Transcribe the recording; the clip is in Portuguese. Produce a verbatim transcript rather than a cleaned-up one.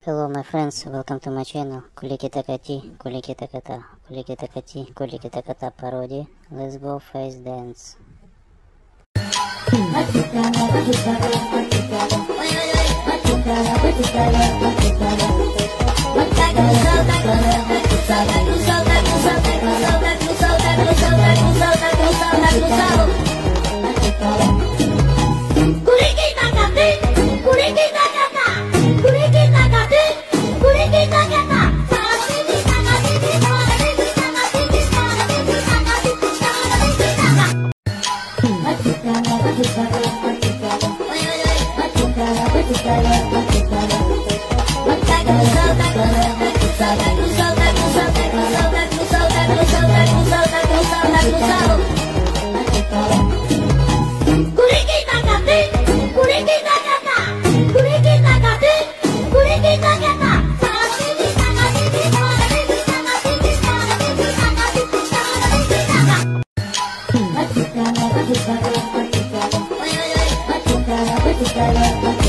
Hello my friends, welcome to my channel. Кулики Такати, Кулики Таката, Кулики Такати, Кулики Таката пародия. Let's go face dance. Thank you.